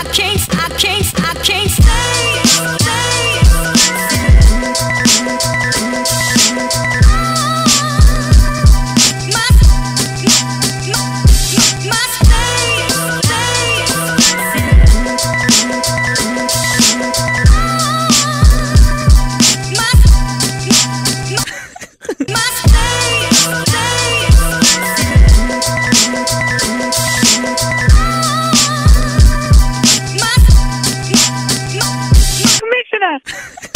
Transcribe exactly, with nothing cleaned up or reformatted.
can't, I can't, I can't stay, stay. My, my, my stay, stay. My, my stay, stay. Commissioner!